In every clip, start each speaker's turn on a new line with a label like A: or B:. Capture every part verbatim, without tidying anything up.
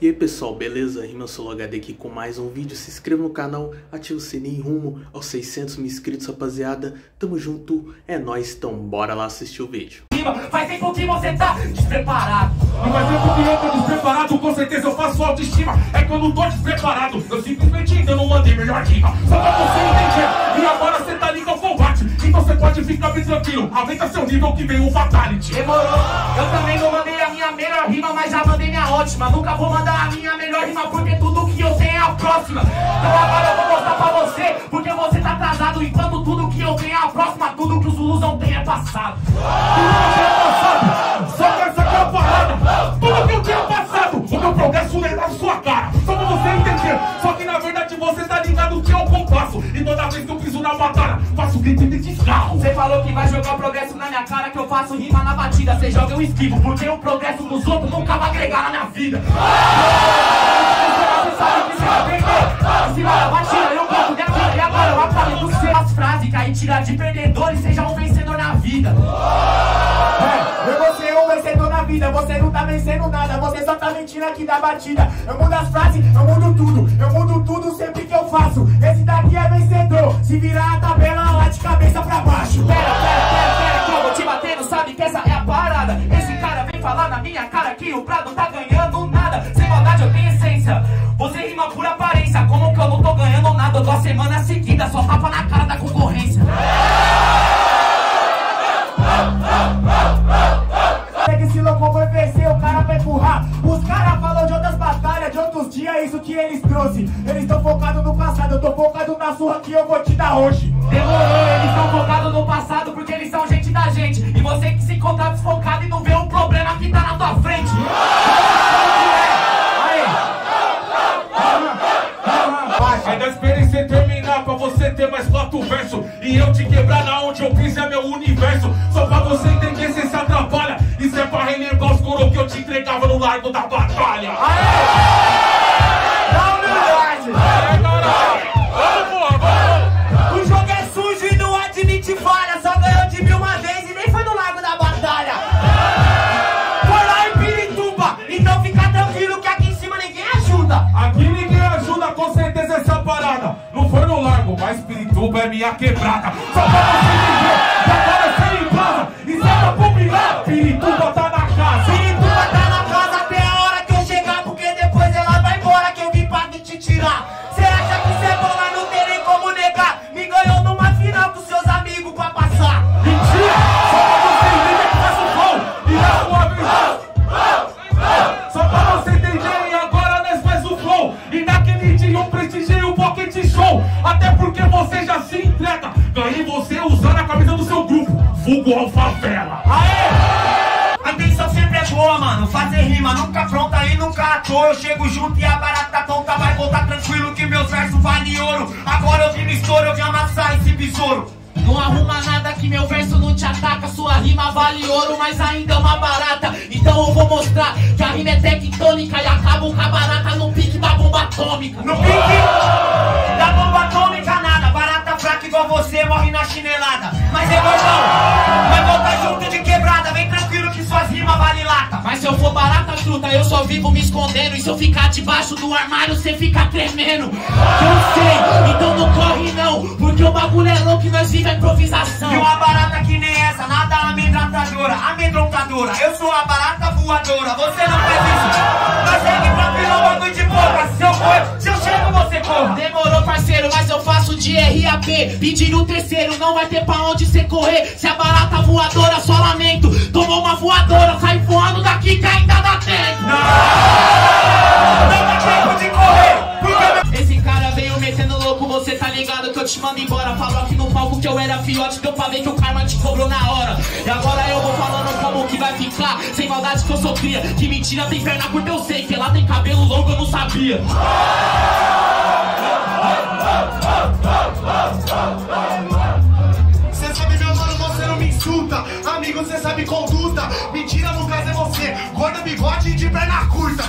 A: E aí pessoal, beleza? RimaSoloHD aqui com mais um vídeo. Se inscreva no canal, ativa o sininho rumo aos seiscentos mil inscritos, rapaziada. Tamo junto, é nóis, então bora lá assistir o vídeo.
B: Faz tempo que você tá despreparado.
C: Não faz tempo que eu tô despreparado, com certeza eu faço autoestima. É que eu não tô despreparado, eu simplesmente ainda não mandei melhor rima. Só pra você entender, e agora você tá ligado ao combate. Então você pode ficar bem tranquilo, aumenta seu nível que vem o fatality.
B: Demorou, eu também não mandei a minha melhor rima, mas já mandei minha ótima. Nunca vou mandar a minha melhor rima, porque tudo que eu tenho é a próxima. Então agora eu vou mostrar pra você, porque você tá atrasado. Enquanto tudo que eu tenho é a próxima, tudo que os Zulus não tem é passado.
C: Só que essa aqui é a parada. Tudo que eu tinha passado, o meu progresso é na sua cara. Só pra você entender. Só que na verdade você tá ligado que é o compasso. E toda vez que eu piso na batalha, faço grito de descarro.
B: Você falou que vai jogar o progresso na minha cara, que eu faço rima na batida. Você joga eu esquivo, porque o progresso dos outros nunca vai agregar na minha vida. Você sabe que você vai perder. Em cima da batida, eu gosto de atira. E agora eu acabei do seu. As frases que aí tira de perdedor e seja um vencedor na vida.
D: Eu vou ser um vencedor na vida, você não tá vencendo nada, você só tá mentindo aqui da batida. Eu mudo as frases, eu mudo tudo, eu mudo tudo sempre que eu faço. Esse daqui é vencedor, se virar a tabela lá de cabeça pra baixo.
B: Pera, pera, pera, pera, que eu vou te batendo, sabe que essa é a parada. Esse cara vem falar na minha cara que o Prado tá ganhando nada. Sem maldade eu tenho essência, você rima por aparência. Como que eu não tô ganhando nada, eu tô a semana seguida, só tapa na cara da concorrência.
D: Pega esse louco, vai vencer, o cara vai empurrar. Os caras falam de outras batalhas, de outros dias, isso que eles trouxe. Eles estão focados no passado, eu tô focado na surra que eu vou te dar hoje.
B: Demorou, eles estão focados no passado porque eles são gente da gente. E você que se encontra desfocado e não vê o problema que tá na tua frente.
C: É da experiência terminar pra você ter mais quatro versos. E eu te quebrar na onde eu quis é meu universo. Só pra você entender se se atrapalha. Isso é pra relembrar os coro que eu te entregava no largo da batalha.
D: Dá humildade!
C: É, caralho! Vamos, vamos!
D: O jogo é sujo e não admite falha. Só ganhou de mil uma vez e nem foi no largo da batalha. Foi lá em Pirituba, então fica tranquilo que aqui em cima ninguém ajuda.
C: Aqui ninguém ajuda, com certeza essa parada. Não foi no largo, mas Pirituba é minha quebrada. Só pra você entender, já apareceu em casa. E cê tá popular, Pirituba tá na casa.
D: Pirituba tá na casa até a hora que eu chegar, porque depois ela vai embora que eu vim pra te tirar. Cê acha que cê é bola, não tem nem como negar. Me ganhou numa final com seus amigos pra passar.
C: Mentira! Só pra você entender que faz o gol. E na sua vez. Só pra você entender, e agora nós faz o flow. E naquele dia eu prestigiei o Pocket Show. Até porque você já se entrega. Ganhei você usando a camisa do seu grupo, vulgo Alfavela.
D: Aê! A intenção sempre é boa, mano. Fazer rima nunca pronta e nunca à toa. Eu chego junto e a barata tonta vai voltar tranquilo que meus versos valem ouro. Agora eu vi no estouro, eu vim amassar esse besouro.
B: Não arruma nada que meu verso não te ataca. Sua rima vale ouro, mas ainda é uma barata. Então eu vou mostrar que a rima é tectônica e acabo com a barata no pique da bomba atômica.
D: No pique da bomba atômica nada. Barata fraca igual você morre na chinelada. Mas é gordão, vai voltar junto de quebrada. Vem tranquilo que suas rimas vale lata.
B: Mas se eu for barata truta, eu só vivo me escondendo. E se eu ficar debaixo do armário, cê fica tremendo. Eu sei, então não corre não, porque o bagulho é louco e nós vive a improvisação.
D: E uma barata que nem essa, nada amedrontadora. Amedrontadora, eu sou a barata voadora. Você não faz isso, nós segue pra virar o bagulho de boca. Se eu for, se eu chego, você corra.
B: Demorou, parceiro, mas eu faço de R A P. Pedindo o terceiro, não vai ter pra onde cê correr. Se a barata voadora, só lamento. Tomou uma voadora, sai voando daqui que ainda dá tempo.
D: Não, não dá tempo de correr, porque...
B: Esse cara veio metendo louco, você tá ligado que eu te mando embora. Falou aqui no palco que eu era fiote, deu pra ver que o karma te cobrou na hora. E agora eu vou falando como que vai ficar. Sem maldade que eu sou cria, que mentira tem perna curta eu sei. Que ela tem cabelo longo eu não sabia.
D: Cê sabe meu mano, você não me insulta. Amigo, cê sabe conduta. Mentira no caso é você, gorda, bigode de perna curta.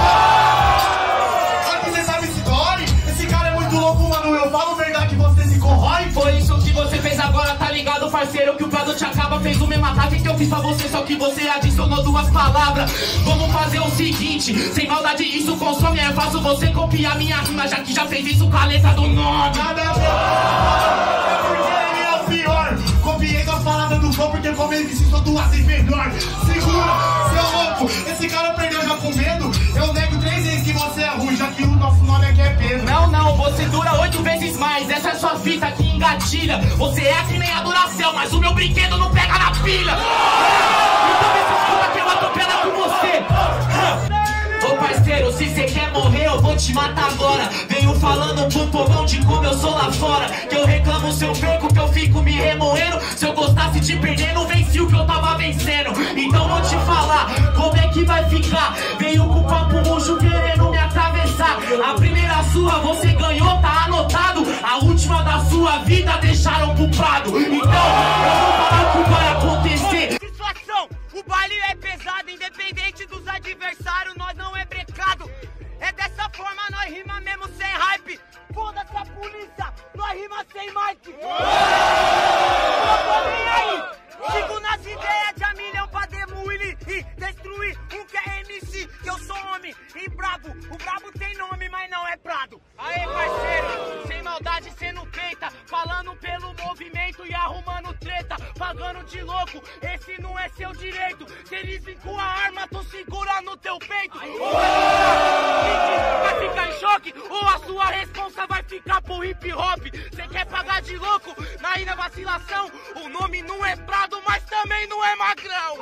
D: Aqui cê sabe se dói. Esse cara é muito louco, mano, eu falo verdade que você se corrói.
B: Foi isso que você fez agora, tá ligado, parceiro? Que o Prado te acaba, fez o mesmo ataque que eu fiz fiz pra você, só que você adicionou duas palavras. Vamos fazer o seguinte, sem maldade isso consome, é fácil você copiar minha rima, já que já fez isso com a letra do nome.
D: Nada a ver, é porque ele é o pior. Copiei com a palavra do voo, porque como ele disse, sou duas vezes melhor. Segura, seu louco, esse cara perdeu já com medo. Eu nego três vezes que você é ruim, já que o nosso nome aqui é Pedro.
B: Não, não, você dura oito vezes mais, essa é sua fita que engatilha. Você é que nem a Duracell, mas o meu brinquedo não pega na pilha. Então vê se escuta que eu atropelo com você. Ô parceiro, se cê quer morrer, eu vou te matar agora. Venho falando pro povão de como eu sou lá fora, que eu reclamo se eu perco, que eu fico me remoendo. Se eu gostasse de perder, não venci o que eu tava vencendo. Então vou te falar, como é que vai ficar? Veio com o papo roxo querendo me atravessar. A primeira sua você ganhou, tá anotado. A última da sua vida deixaram pro prado. Então eu vou falar o que vai acontecer.
E: Situação, o baile é pesado, independente dos adversários, nós não é brecado. É dessa forma, nós rima mesmo sem hype. Foda-se a polícia, nós rima sem Mike. Não tô nem aí, sigo nas ideias de a milhão pra demolir e destruir um que é M C. Que eu sou homem e brabo, o brabo tem nome, mas não é Prado. Aê parceiro, sem maldade cê não tenta, falando pelo movimento e arrumando treta, pagando de louco, esse não é seu direito. Se eles vêm com a arma, tu segura no teu peito. Ou vai ficar em choque, ou a sua responsa vai ficar pro hip hop. Cê quer pagar de louco, na ina vacilação, o nome não é Prado, mas também não é Magrão.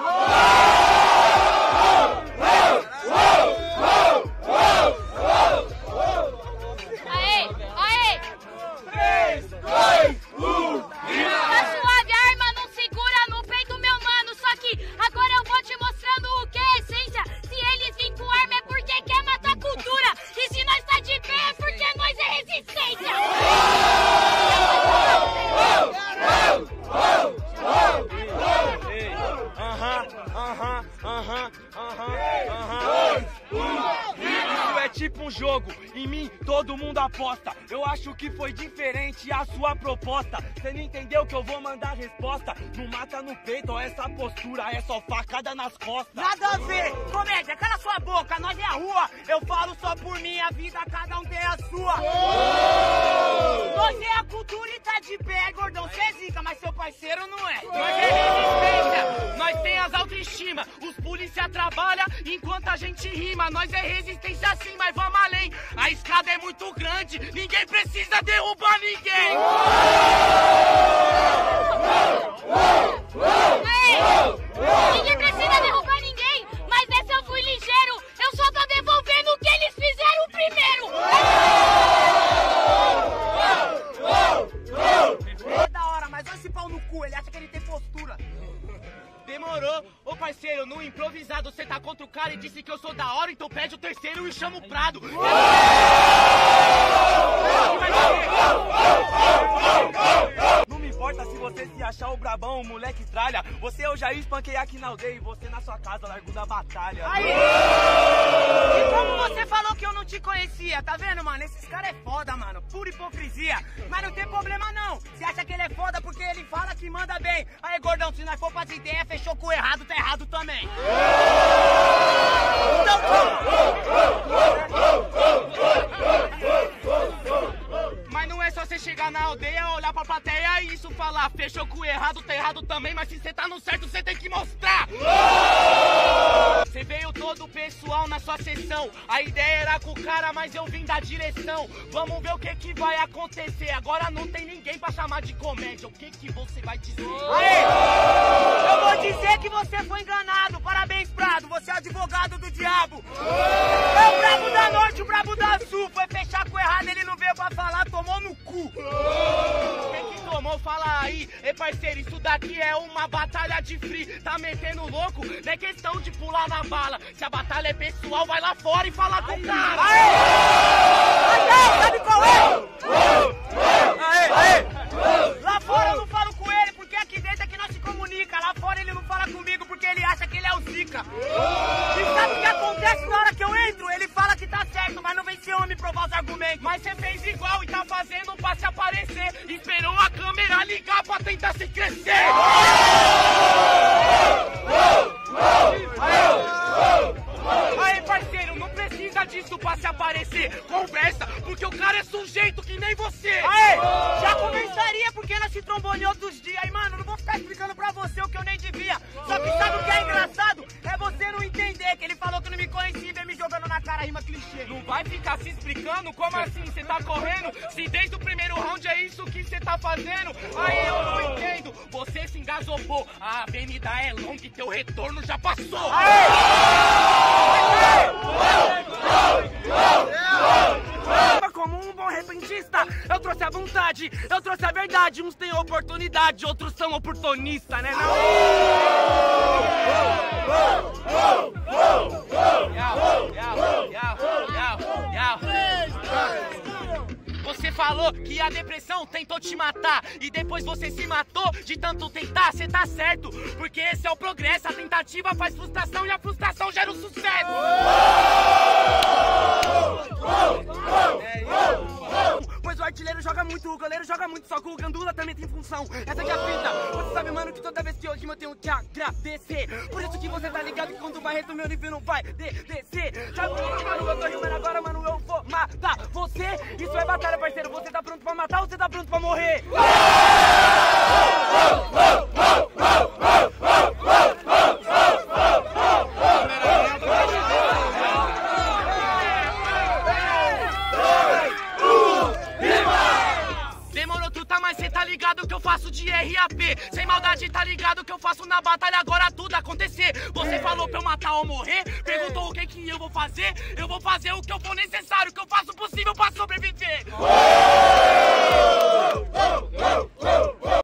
F: Aê, aê!
E: três, dois, um,
F: Tá suave, a arma não segura no peito, meu mano. Só que agora eu vou te mostrando o que é essência. Se eles vêm com arma é porque quer matar a cultura. E se nós tá de pé é porque nós é resistência.
E: Aham, aham, aham, aham, aham. Isso é tipo um jogo, em mim todo mundo aposta. Eu acho que foi diferente a sua proposta. Cê não entendeu que eu vou mandar resposta. Não mata no peito, ó, essa postura é só facada nas costas. Nada a ver, comédia, cala sua boca, nós é a rua. Eu falo só por minha vida, cada um tem a sua. Nós é a cultura e tá de pé, gordão, cê é zica, mas seu parceiro não é. Nós é resistência, nós tem as autoestima. Os polícia trabalham enquanto a gente rima. Nós é resistência sim, mas vamos além. A escada é muito grande, ninguém precisa derrubar ninguém.
F: Aê, ninguém precisa derrubar ninguém, mas essa eu fui ligeiro. Eu só tô devolvendo o que eles fizeram primeiro.
E: É da hora, mas olha esse pau no cu, ele acha que ele tem postura. Demorou, ô parceiro, no improvisado cê tá contra o cara e disse que eu sou da hora, então pede o terceiro e chama o Prado. Não me importa se você se achar o brabão, o moleque tralha. Você eu já espanquei aqui na aldeia e você na sua casa largou da batalha. Aí! E como você falou que eu não te conhecia, tá vendo, mano? Esses caras é foda, mano, pura hipocrisia. Mas não tem problema não, você acha que ele é foda porque ele fala que manda bem. Aí, gordão, se nós for pra ideia, fechou com o errado, tá errado também. Então, mas não é só você chegar na aldeia, olhar pra plateia e isso falar, fechou com o errado, tá errado também, mas se você tá no certo, você tem que mostrar. Você veio todo pessoal na sua sessão, a ideia era com o cara, mas eu vim da direção. Vamos ver o que que vai acontecer, agora não tem ninguém pra chamar de comédia, o que que você vai dizer? Aê! Eu vou dizer que você foi enganado, parabéns Prado, você é advogado do diabo. É o brabo da norte, o brabo da sul, foi fechar com o errado, ele não veio pra falar, tomou no cu. Quem que tomou, fala aí. Ei parceiro, isso daqui é uma batalha de free. Tá metendo louco? Não é questão de pular na bala. Se a batalha é pessoal, vai lá fora e fala com o cara. Aê! Aê! Sabe qual é? Aê! Aê! Lá fora eu não falo com ele, porque aqui dentro é que nós se comunica. Lá fora ele não fala comigo, porque ele acha que ele é o Zika. E sabe o que acontece na hora que eu entro? Ele fala que tá certo, mas não vem ser homem provar os argumentos. Mas você fez igual e tá fazendo pra se aparecer. Esperou a câmera ligar pra tentar se crescer. se aparecer. Conversa, porque o cara é sujeito que nem você.
G: Aê, já conversaria porque ela se trombou em outros dias. Aí, mano, não vou ficar explicando pra você o que eu nem devia. Só que sabe o que é engraçado? É você não entender que ele falou que não me conhecia e vem me jogando na cara rima clichê.
E: Não vai ficar se explicando? Como assim? Você tá correndo? Se desde o primeiro round é isso que você tá fazendo? Aí eu não entendo. Você se engasopou. A avenida é longa e teu retorno já passou.
G: Aê! Como um bom repentista, eu trouxe a vontade, eu trouxe a verdade. Uns têm oportunidade, outros são oportunistas, né não?
E: Você falou que a depressão tentou te matar e depois você se matou de tanto tentar, cê tá certo, porque esse é o progresso, a tentativa faz frustração e a frustração gera o sucesso.
G: Pois o artilheiro joga muito, o goleiro joga muito, só que o gandula também tem função. Essa aqui é a fita. Você sabe, mano, que toda vez que eu rimo eu tenho que agradecer. Por isso que você tá ligado que quando vai reto meu nível não vai de descer. Sabe por que, mano, eu tô rimando agora, mano, eu vou matar você. Isso é batalha, parceiro. Você tá pronto pra matar ou você tá pronto pra morrer?
E: Que eu faço de R A P, sem maldade, tá ligado que eu faço na batalha, agora tudo acontecer. Você falou pra eu matar ou morrer, perguntou o que que eu vou fazer. Eu vou fazer o que eu for necessário, o que eu faço possível pra sobreviver.